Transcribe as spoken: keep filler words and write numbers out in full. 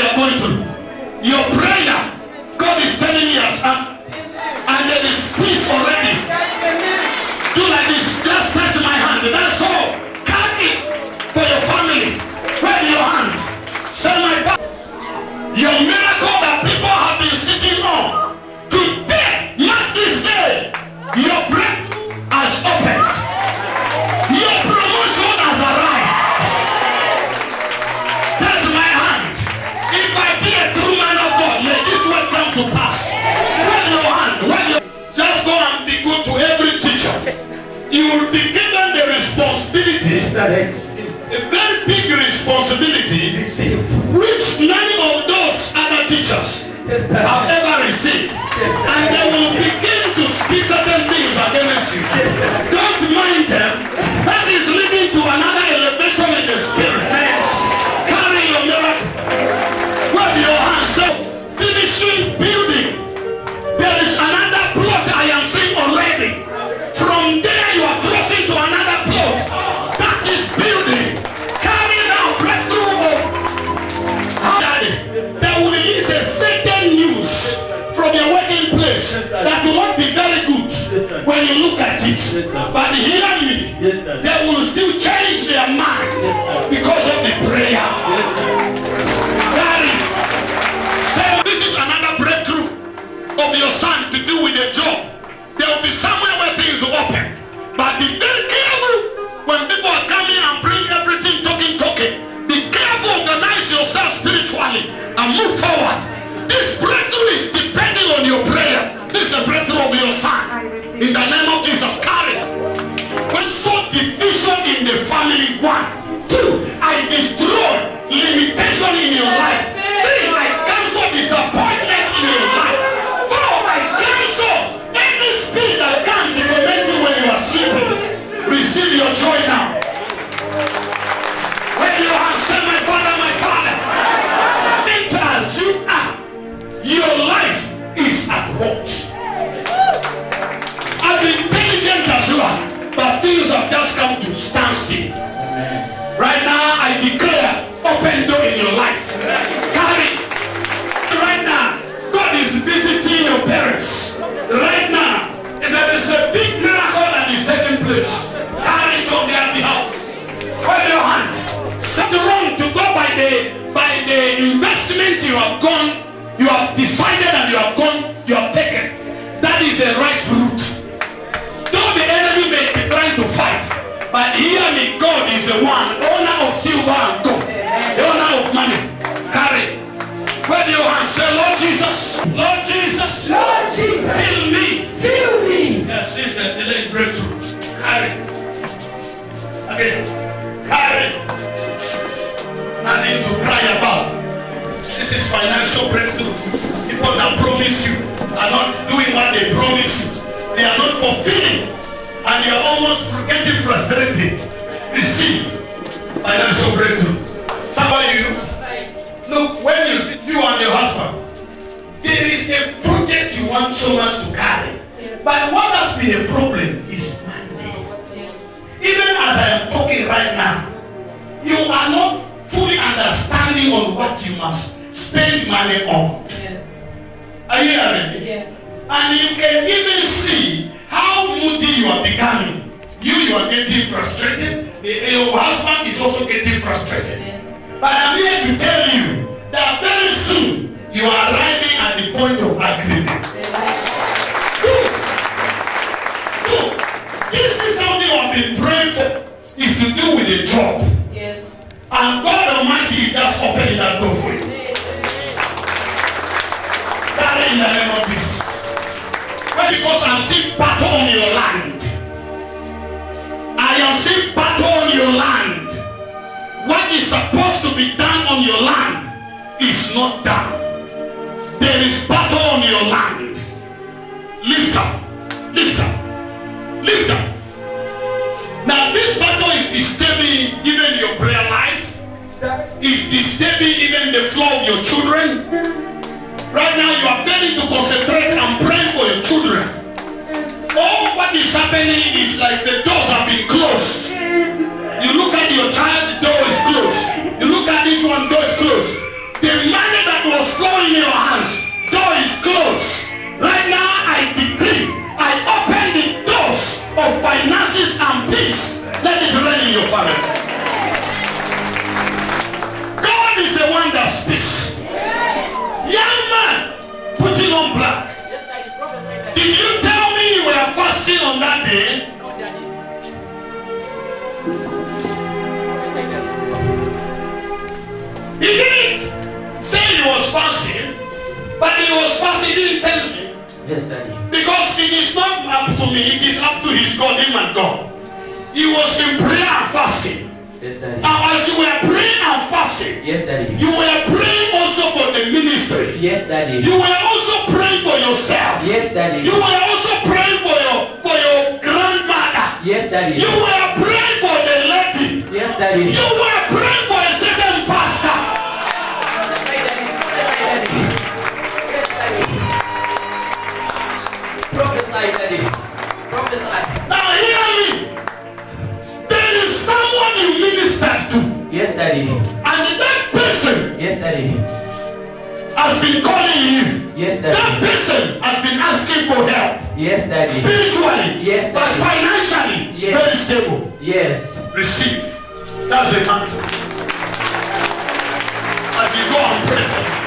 you're going through. Your prayer, God is telling me has answered. And there is peace already. Do like this. Just touch my hand. That's all. Carry it for your family. Wave your hand. Say my father. Your miracle that people have been sitting on. Today, not this day. Your breakthrough has opened. Your promotion has arrived. Touch my hand. If I be a true man of God, may this word come to pass. Wave your hand. Wave your Just go and be good to every teacher. You will be given the responsibility, a very big responsibility, which many of those other teachers have ever received. And they will begin to speak certain things against you. Don't mind them. That is leading to another elevation in the spirit. Carry your miracle. Wave your hands. So, finishing building. There is another plot I am seeing already. From there you are crossing to another plot. That is building. Carry now breakthrough. Daddy, there will release a certain news from your working place that will not be very good when you look at it. But hear me, they will still change their mind because of the prayer. Daddy, say this is another breakthrough of your son to do with the job. There will be somewhere where things will open. But be very careful when people are coming and bring everything talking, talking. Be careful, organize yourself spiritually and move forward. This breakthrough is depending on your prayer. This is a breakthrough of your son. In the name of Jesus, carry. When saw division in the family, one, two, I destroy limitation in your life. Three, I cancel disappointment in your life. That comes to torment you when you are sleeping. Receive your joy now. When you have said, my father, my father, enter as you are. Your life is at work. As intelligent as you are, but things have just come to stand still. Right now, I declare open door in your life. Carry. Right now, God is visiting your parents. Right now, there is a big miracle that is taking place. Carry it on their behalf. Hold your hand. Set wrong to go by the by the investment you have gone, you have decided and you have gone, you have taken. That is a right route. Though the enemy may be trying to fight, but hear me, God is the one, owner of silver and gold, the owner of money. Carry. Wave your hand. Say, Lord Jesus, Lord Jesus, Lord Jesus, fill me, fill me. Yes, it's a delayed breakthrough. Carry. Again. Carry. Nothing to cry about. This is financial breakthrough. People that promise you are not doing what they promise you. They are not fulfilling. And you are almost getting frustrated. Receive financial breakthrough. Somebody you know. Look, when you sit, you and your husband, there is a project you want so much to carry. But what has been a problem is money. Even as I am talking right now, you are not fully understanding on what you must spend money on. Yes. Are you hearing me? Yes. And you can even see how moody you are becoming. You, you are getting frustrated. Your husband is also getting frustrated. Yes. But I'm here to tell you that very soon you are arriving at the point of agreement. Two, two, this is something I've been praying for, is to do with the job. Yes. And God Almighty is just opening that door for you. That in the name of Jesus. Well, because I'm seeing battle on your land. I am seeing battle on your land. What is supposed to be done on your land is not done. There is battle on your land. Lift up, lift up, lift up. Now this battle is disturbing even your prayer life. It's disturbing even the flow of your children. Right now you are failing to concentrate and pray for your children. All what is happening is like the doors have been closed. You look at your child, the door is closed. You look at this one, door is closed. The money that was flowing in your hands, door is closed. Right now, I decree, I open the doors of finances and peace. Let it rain in your family. God is the one that speaks. Young man, putting on black. Did you tell me you were fasting on that day? He didn't say he was fasting, but he was fasting. He didn't tell me. Yes, Daddy. Because it is not up to me, it is up to his God, him and God. He was in prayer and fasting. Yes, Daddy. And as you were praying and fasting, Yes, Daddy. you were praying also for the ministry. Yes, Daddy. You were also praying for yourself. Yes, Daddy. You were also praying for your for your grandmother. Yes, Daddy. You were praying for the lady. Yes, Daddy. You were praying for a certain pastor. Prophesy, Daddy. Prophesy. Now hear me. There is someone you ministered to. Yes, Daddy. And that person Yes, Daddy. has been calling you. Yes, That Daddy. person has been asking for help. Yes, Daddy. Spiritually. Yes, But Daddy. financially. Yes. Very stable. Yes. Receive. That's the mantle. As you go and pray for him.